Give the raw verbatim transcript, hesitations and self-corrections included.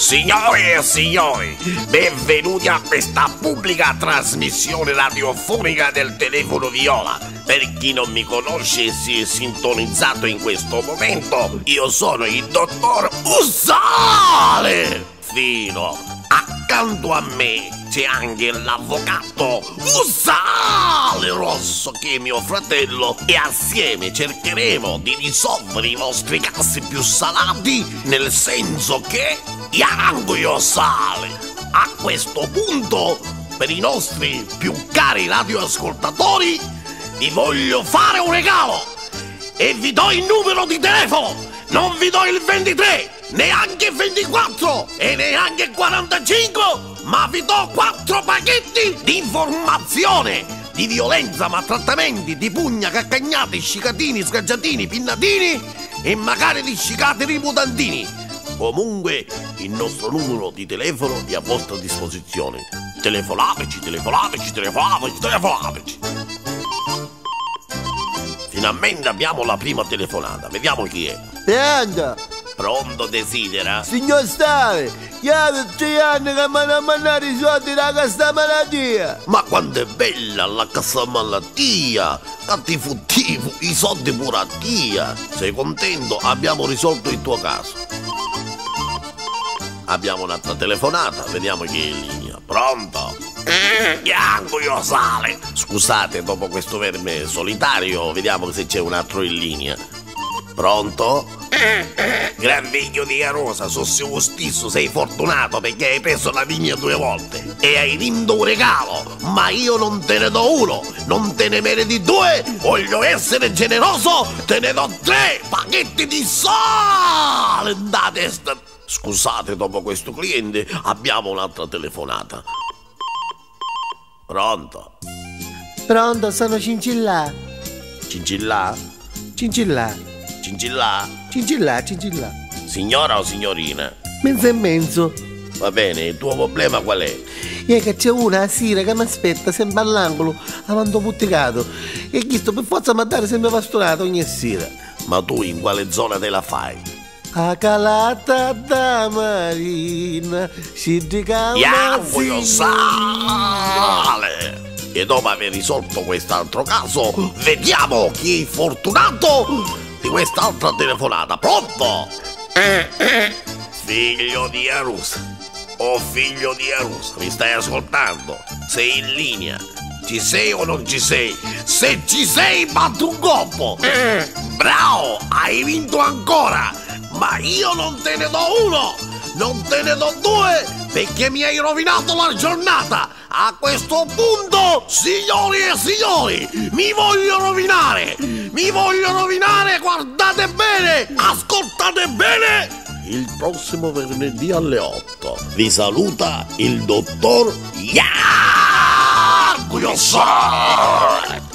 Signore e signori, benvenuti a questa pubblica trasmissione radiofonica del telefono viola. Per chi non mi conosce e si è sintonizzato in questo momento, io sono il dottor Usale Fino. Accanto a me c'è anche l'avvocato Usale Rosso, che è mio fratello, e assieme cercheremo di risolvere i vostri casi più salati, nel senso che Iango io sale. A questo punto, per i nostri più cari radioascoltatori, vi voglio fare un regalo e vi do il numero di telefono. Non vi do il ventitré, neanche il ventiquattro e neanche il quarantacinque, ma vi do quattro pacchetti di informazione, di violenza, maltrattamenti, di pugna, caccagnati, scicatini, scaggiatini, pinnatini e magari di scicati riputantini. Comunque il nostro numero di telefono è a vostra disposizione. Telefonateci, telefonateci, telefonateci, telefonateci. Finalmente abbiamo la prima telefonata, vediamo chi è. Pronto? Pronto, desidera? Signor Stale, io da tre anni che mi hanno mandato i soldi da questa malattia. Ma quanto è bella la cassa malattia! Cattivo, i soldi pure a tia! Sei contento? Abbiamo risolto il tuo caso. Abbiamo un'altra telefonata, vediamo chi è in linea. Pronto? Bianco io sale! Scusate, dopo questo verme solitario, vediamo se c'è un altro in linea. Pronto? Gran figlio di Rosa, so suo stesso, sei fortunato perché hai preso la vigna due volte e hai vinto un regalo, ma io non te ne do uno, non te ne meriti due, voglio essere generoso, te ne do tre pacchetti di sale da testa. Scusate, dopo questo cliente abbiamo un'altra telefonata. Pronto? Pronto, sono Cincillà. Cincillà? Cincillà. Cincillà? Cincillà, Cincillà. Signora o signorina? Mezzo e mezzo. Va bene, il tuo problema qual è? È che c'è una sera che mi aspetta sempre all'angolo, avanti putticato, e chiesto per forza mandare sempre pastorato ogni sera. Ma tu in quale zona te la fai? A calata da marina si Iango io sale! E dopo aver risolto quest'altro caso, vediamo chi è il fortunato di quest'altra telefonata. Pronto? Figlio di Arusa, oh figlio di Arusa, mi stai ascoltando? Sei in linea? Ci sei o non ci sei? Se ci sei, batti un colpo! Bravo, hai vinto ancora! Ma io non te ne do uno, non te ne do due, perché mi hai rovinato la giornata. A questo punto, signori e signori, mi voglio rovinare, mi voglio rovinare, guardate bene, ascoltate bene. Il prossimo venerdì alle otto vi saluta il dottor Iango.